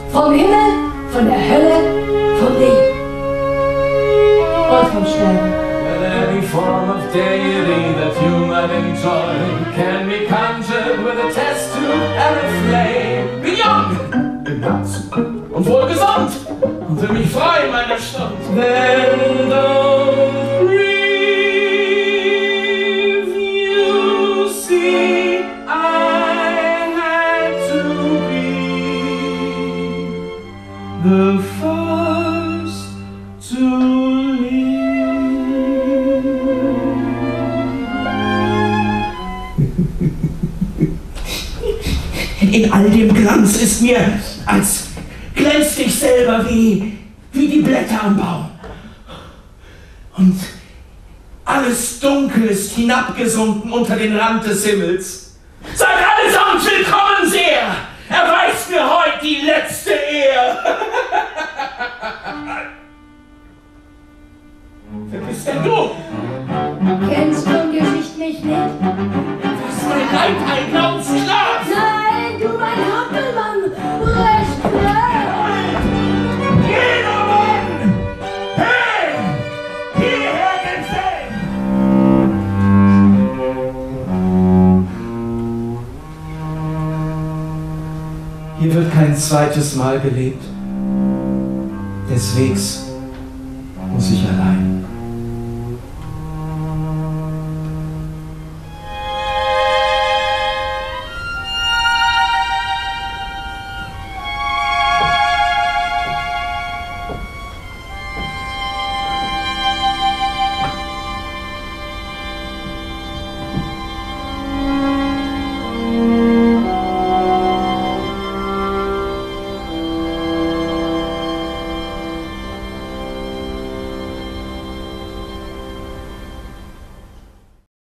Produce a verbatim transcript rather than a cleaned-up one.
Vom Himmel, von der Hölle, vom Leben und vom Sterben. Any form of deity that you might enjoy can be conjured with a test tube and a flame. Bin jung, im Herzen und wohlgesund und will mich frei meiner Stund. Then don't grieve, you see, I had to be the first to in all dem Glanz ist mir, als glänzt ich selber wie, wie die Blätter am Baum. Und alles Dunkel ist hinabgesunken unter den Rand des Himmels. Seid allesamt willkommen sehr! Erweist mir heute die letzte Ehre! Wer bist denn du? Kennst vom Gesicht mich nicht? Was mein Leib, ein Glaubenssklav! Nein, du mein Hampelmann! Recht klar! Jedermann! Hey! Hierher gefällt! Hier wird kein zweites Mal gelebt. Deswegs muss ich